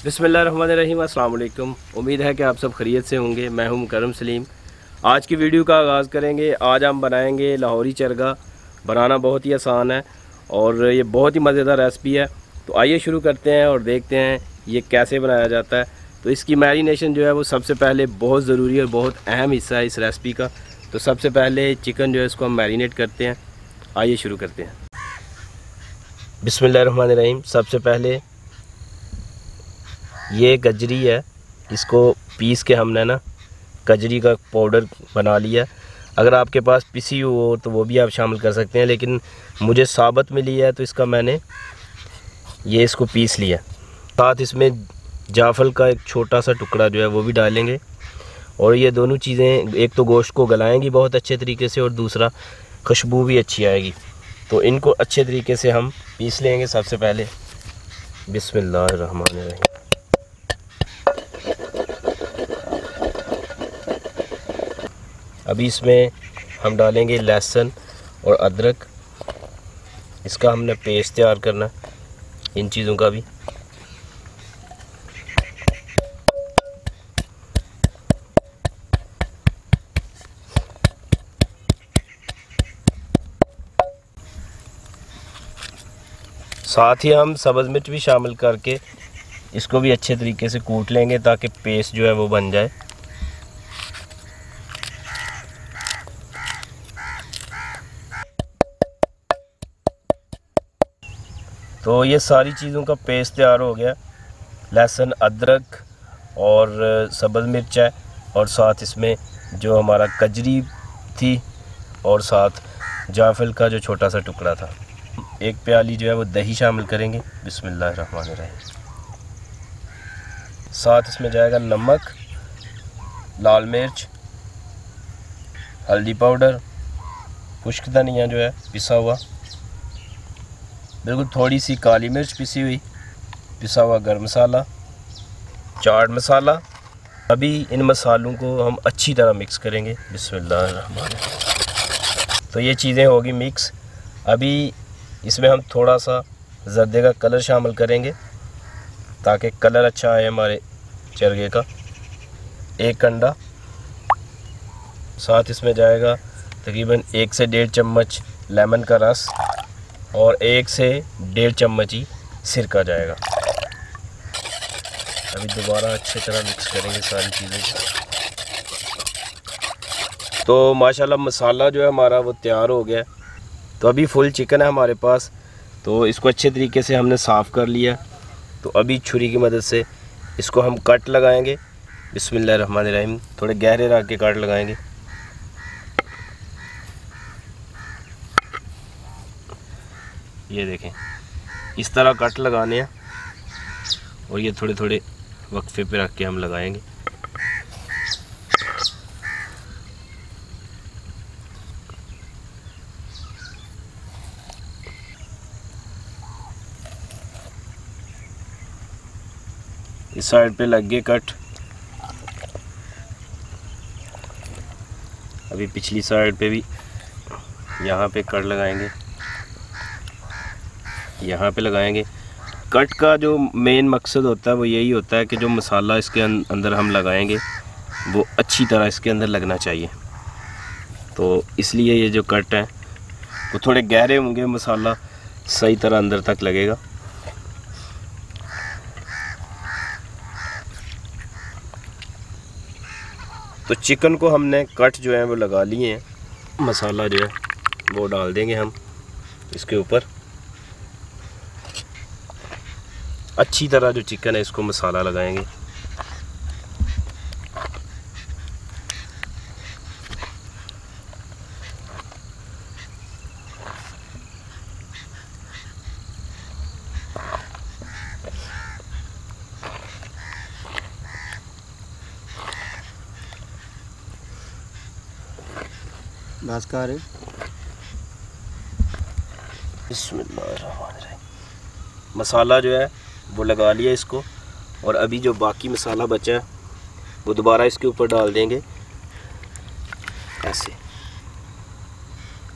बिस्मिल्लाहिर्रहमानिर्रहीम। अस्सलाम वालेकुम। उम्मीद है कि आप सब खैरियत से होंगे। मैं हूं मुकर्रम सलीम। आज की वीडियो का आगाज़ करेंगे। आज हम बनाएंगे लाहौरी चरगा। बनाना बहुत ही आसान है और ये बहुत ही मज़ेदार रेसिपी है। तो आइए शुरू करते हैं और देखते हैं ये कैसे बनाया जाता है। तो इसकी मैरिनेशन जो है वो सबसे पहले बहुत ज़रूरी और बहुत अहम हिस्सा है इस रेसिपी का। तो सबसे पहले चिकन जो है इसको हम मैरिनेट करते हैं। आइए शुरू करते हैं। बिस्मिल्लाहिर्रहमानिर्रहीम। सबसे पहले ये गजरी है, इसको पीस के हमने ना गजरी का पाउडर बना लिया। अगर आपके पास पिसी हो तो वो भी आप शामिल कर सकते हैं, लेकिन मुझे साबत मिली है तो इसका मैंने ये इसको पीस लिया। साथ इसमें जाफल का एक छोटा सा टुकड़ा जो है वो भी डालेंगे। और ये दोनों चीज़ें एक तो गोश्त को गलाएंगी बहुत अच्छे तरीके से और दूसरा खुशबू भी अच्छी आएगी। तो इनको अच्छे तरीके से हम पीस लेंगे। सबसे पहले बिस्मिल्लाहिर्रहमानिर्रहीम। अभी इसमें हम डालेंगे लहसुन और अदरक। इसका हमने पेस्ट तैयार करना है इन चीज़ों का भी। साथ ही हम सब्ज़ मिर्च भी शामिल करके इसको भी अच्छे तरीके से कूट लेंगे ताकि पेस्ट जो है वो बन जाए। तो ये सारी चीज़ों का पेस्ट तैयार हो गया। लहसुन, अदरक और सब्ज़ मिर्च है और साथ इसमें जो हमारा कजरी थी और साथ जायफल का जो छोटा सा टुकड़ा था। एक प्याली जो है वो दही शामिल करेंगे। बिस्मिल्लाहिर्रहमानिर्रहीम। साथ इसमें जाएगा नमक, लाल मिर्च, हल्दी पाउडर, खुश्क धनिया जो है पिसा हुआ, बिल्कुल थोड़ी सी काली मिर्च पिसी हुई, पिसा हुआ गरम मसाला, चाट मसाला। अभी इन मसालों को हम अच्छी तरह मिक्स करेंगे। बिस्मिल्लाहिर्रहमानिर्रहीम। तो ये चीज़ें होगी मिक्स। अभी इसमें हम थोड़ा सा ज़र्दे का कलर शामिल करेंगे ताकि कलर अच्छा आए हमारे चरगे का। एक अंडा। साथ इसमें जाएगा तकरीबन 1 से 1.5 चम्मच लेमन का रस और 1 से 1.5 चम्मच ही सिरका जाएगा। अभी दोबारा अच्छी तरह मिक्स करेंगे सारी चीज़ें। तो माशाल्लाह मसाला जो है हमारा वो तैयार हो गया। तो अभी फुल चिकन है हमारे पास, तो इसको अच्छे तरीके से हमने साफ़ कर लिया। तो अभी छुरी की मदद से इसको हम कट लगाएंगे। बिस्मिल्लाहिर्रहमानिर्रहीम। थोड़े गहरे रख के कट लगाएंगे। ये देखें, इस तरह कट लगाने हैं और ये थोड़े थोड़े वक्फे पे रख के हम लगाएंगे। इस साइड पे लग गए कट। अभी पिछली साइड पे भी यहाँ पे कट लगाएंगे, यहाँ पे लगाएंगे। कट का जो मेन मकसद होता है वो यही होता है कि जो मसाला इसके अंदर हम लगाएंगे वो अच्छी तरह इसके अंदर लगना चाहिए। तो इसलिए ये जो कट है वो थोड़े गहरे होंगे, मसाला सही तरह अंदर तक लगेगा। तो चिकन को हमने कट जो है वो लगा लिए हैं। मसाला जो है वो डाल देंगे हम इसके ऊपर। अच्छी तरह जो चिकन है इसको मसाला लगाएंगे। बिस्मिल्लाहिर्रहमानिर्रहीम। मसाला जो है वो लगा लिया इसको। और अभी जो बाकी मसाला बचा है वो दोबारा इसके ऊपर डाल देंगे ऐसे।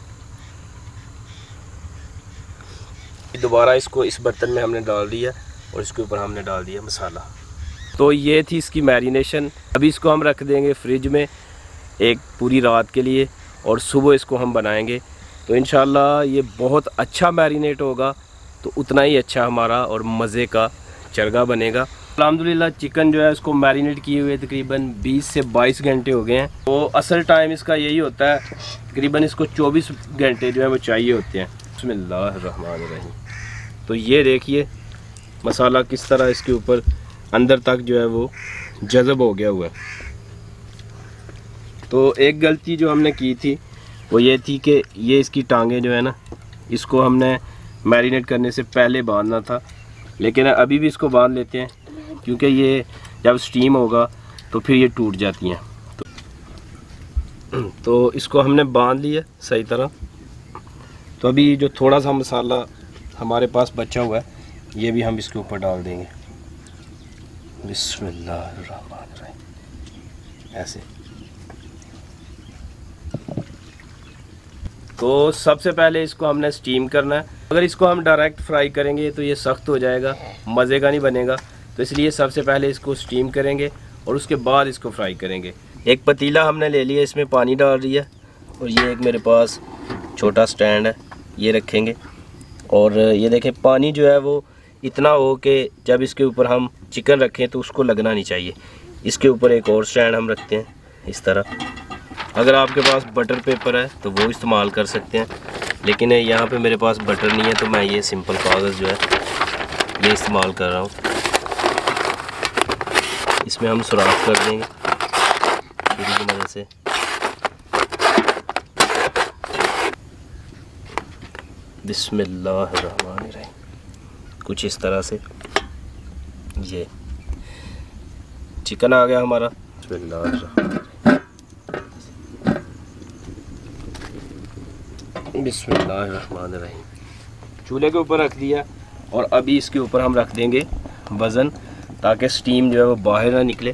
दोबारा इसको इस बर्तन में हमने डाल दिया और इसके ऊपर हमने डाल दिया मसाला। तो ये थी इसकी मैरिनेशन। अभी इसको हम रख देंगे फ्रिज में एक पूरी रात के लिए और सुबह इसको हम बनाएंगे। तो इंशाल्लाह ये बहुत अच्छा मैरिनेट होगा, तो उतना ही अच्छा हमारा और मज़े का चरगा बनेगा। अल्हम्दुलिल्लाह चिकन जो है उसको मैरिनेट किए हुए तकरीबन 20 से 22 घंटे हो गए हैं। तो असल टाइम इसका यही होता है, तकरीबन इसको 24 घंटे जो है वो चाहिए होते हैं। बिस्मिल्लाहिर्रहमानिर्रहीम। तो ये देखिए मसाला किस तरह इसके ऊपर अंदर तक जो है वो जज़ब हो गया हुआ है। तो एक गलती जो हमने की थी वो ये थी कि ये इसकी टांगें जो है ना, इसको हमने मैरिनेट करने से पहले बांधना था, लेकिन अभी भी इसको बांध लेते हैं क्योंकि ये जब स्टीम होगा तो फिर ये टूट जाती हैं। तो इसको हमने बांध लिया सही तरह। तो अभी जो थोड़ा सा मसाला हमारे पास बचा हुआ है ये भी हम इसके ऊपर डाल देंगे। बिस्मिल्लाहिर्रहमानिर्रहीम ऐसे। तो सबसे पहले इसको हमने स्टीम करना है। अगर इसको हम डायरेक्ट फ्राई करेंगे तो ये सख्त हो जाएगा, मज़े का नहीं बनेगा। तो इसलिए सबसे पहले इसको स्टीम करेंगे और उसके बाद इसको फ्राई करेंगे। एक पतीला हमने ले लिया, इसमें पानी डाल दिया और ये एक मेरे पास छोटा स्टैंड है, ये रखेंगे। और ये देखें पानी जो है वो इतना हो कि जब इसके ऊपर हम चिकन रखें तो उसको लगना नहीं चाहिए। इसके ऊपर एक और स्टैंड हम रखते हैं इस तरह। अगर आपके पास बटर पेपर है तो वो इस्तेमाल कर सकते हैं, लेकिन यहाँ पे मेरे पास बटर नहीं है तो मैं ये सिंपल कागज़ जो है ये इस्तेमाल कर रहा हूँ। इसमें हम सुराख कर देंगे छुरी की मदद से। बिस्मिल्लाहिर्रहमानिर्रहीम। कुछ इस तरह से ये चिकन आ गया हमारा। बिस्मिल्लाहिर्रहमानिर्रहीम। चूल्हे के ऊपर रख दिया और अभी इसके ऊपर हम रख देंगे वज़न, ताकि स्टीम जो है वो बाहर ना निकले।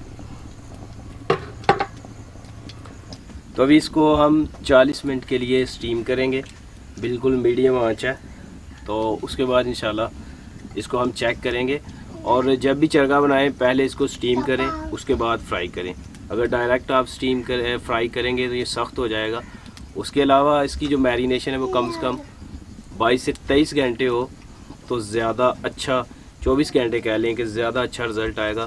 तो अभी इसको हम 40 मिनट के लिए स्टीम करेंगे, बिल्कुल मीडियम आंच है। तो उसके बाद इंशाल्लाह इसको हम चेक करेंगे। और जब भी चरगा बनाएं पहले इसको स्टीम करें, उसके बाद फ्राई करें। अगर डायरेक्ट आप फ्राई करेंगे तो ये सख्त हो जाएगा। उसके अलावा इसकी जो मैरिनेशन है वो कम से कम 22 से 23 घंटे हो तो ज़्यादा अच्छा, 24 घंटे कह लें कि ज़्यादा अच्छा रिज़ल्ट आएगा।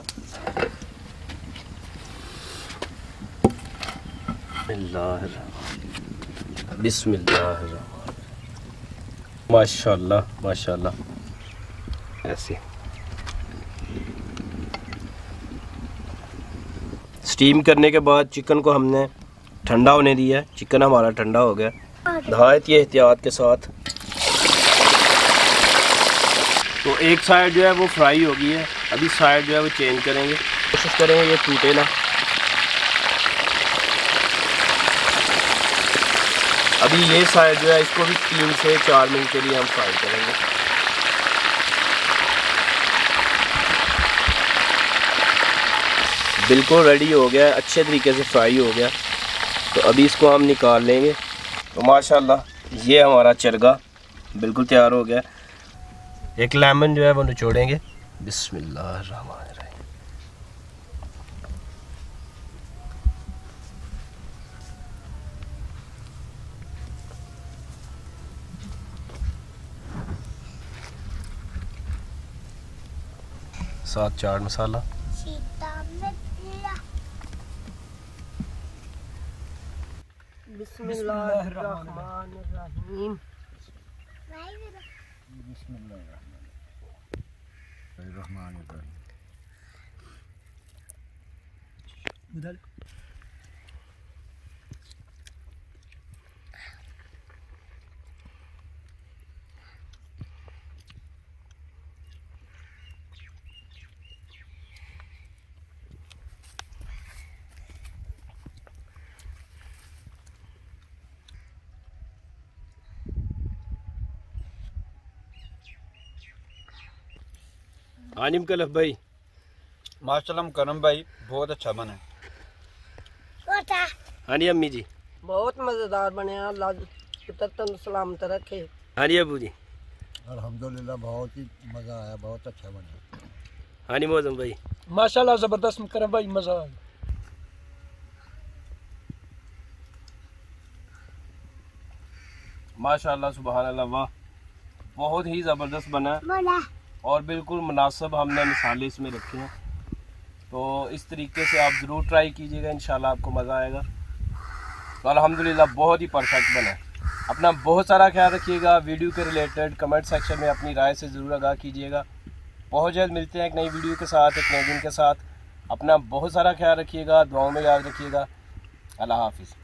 बिस्मिल्लाह। माशाल्लाह माशाल्लाह ऐसे। स्टीम करने के बाद चिकन को हमने ठंडा होने दिया है। चिकन हमारा ठंडा हो गया नहायत ही एहतियात के साथ। तो एक साइड जो है वो फ्राई हो गई है, अभी साइड जो है वो चेंज करेंगे, कोशिश करेंगे ये टूटे ना। अभी ये साइड जो है इसको भी 3 से 4 मिनट के लिए हम फ्राई करेंगे। बिल्कुल रेडी हो गया है, अच्छे तरीके से फ्राई हो गया। तो अभी इसको हम निकाल लेंगे। तो माशाल्लाह ये हमारा चरगा बिल्कुल तैयार हो गया। एक लेमन जो है वो निचोड़ेंगे। बिस्मिल्लाहिर्रहमानिर्रहीम। साथ चाट मसाला। बिस्मिल्लाहिर्रहमानिर्रहीम। उधर आनिम कलफ भाई। माशाल्लाह करम भाई बहुत अच्छा बना। हाँ जी अम्मी जी। बहुत मज़ेदार बने। अल्लाह तन सलामत रखे। हाँ जी अबू जी। अल्हम्दुलिल्लाह बहुत ही मज़ा आया, बहुत अच्छा बना। हाँ नहीं मौजम भाई, माशाल्लाह ज़बरदस्त करम भाई, मज़ा आ गया। माशाल्लाह सुभान अल्लाह, वाह, बहुत ही ज़बरदस्त बना और बिल्कुल मुनासिब हमने मिसाले इसमें रखे हैं। तो इस तरीके से आप ज़रूर ट्राई कीजिएगा, इंशाल्लाह आपको मज़ा आएगा। तो अल्हम्दुलिल्लाह बहुत ही परफेक्ट बना है। अपना बहुत सारा ख्याल रखिएगा। वीडियो के रिलेटेड कमेंट सेक्शन में अपनी राय से ज़रूर आगाह कीजिएगा। बहुत जल्द मिलते हैं एक नई वीडियो के साथ, एक नए दिन के साथ। अपना बहुत सारा ख्याल रखिएगा, दुआओं में याद रखिएगा। अल्लाह हाफिज़।